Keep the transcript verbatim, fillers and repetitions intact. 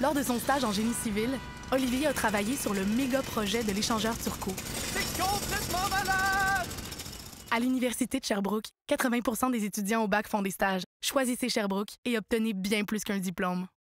Lors de son stage en génie civil, Olivier a travaillé sur le méga projet de l'échangeur Turco. C'est complètement malade! À l'Université de Sherbrooke, quatre-vingts pour cent des étudiants au bac font des stages. Choisissez Sherbrooke et obtenez bien plus qu'un diplôme.